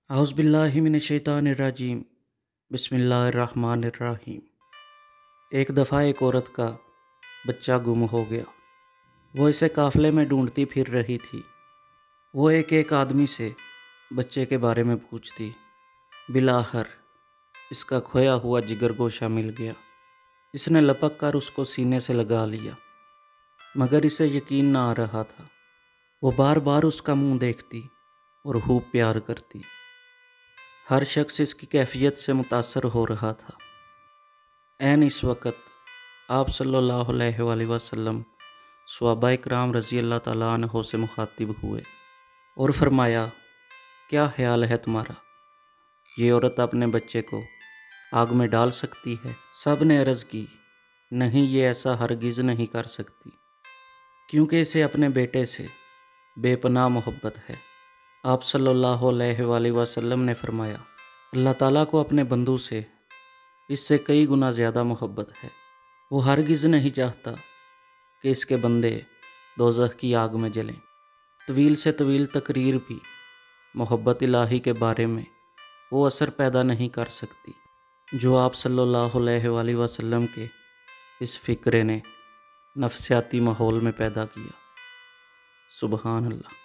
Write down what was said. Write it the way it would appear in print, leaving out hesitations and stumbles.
اعوذ باللہ من الشیطان الرجیم، بسم اللہ الرحمن الرحیم۔ ایک دفعہ ایک عورت کا بچہ گم ہو گیا۔ وہ اسے قافلے میں ڈھونڈتی پھر رہی تھی۔ وہ ایک آدمی سے بچے کے بارے میں پوچھتی۔ بالآخر اس کا کھویا ہوا جگر گوشہ مل گیا۔ اس نے لپک کر اس کو سینے سے لگا لیا، مگر اسے یقین نہ آ رہا تھا۔ وہ بار بار اس کا منہ دیکھتی اور خوب پیار کرتی۔ ہر شخص اس کی کیفیت سے متاثر ہو رہا تھا۔ عین اس وقت آپ صلی اللہ علیہ وآلہ وسلم صحابہ کرام رضی اللہ تعالیٰ عنہ سے مخاطب ہوئے اور فرمایا، کیا خیال ہے تمہارا؟ یہ عورت اپنے بچے کو آگ میں ڈال سکتی ہے؟ سب نے عرض کی، نہیں، یہ ایسا ہرگز نہیں کر سکتی، کیونکہ اسے اپنے بیٹے سے بے پناہ محبت ہے۔ آپ صلی اللہ علیہ وآلہ وسلم نے فرمایا، اللہ تعالیٰ کو اپنے بندوں سے اس سے کئی گنا زیادہ محبت ہے۔ وہ ہرگز نہیں چاہتا کہ اس کے بندے دوزخ کی آگ میں جلیں۔ طویل سے طویل تقریر بھی محبت الہی کے بارے میں وہ اثر پیدا نہیں کر سکتی جو آپ صلی اللہ علیہ وآلہ وسلم کے اس فکرے نے نفسیاتی ماحول میں پیدا کیا۔ سبحان اللہ۔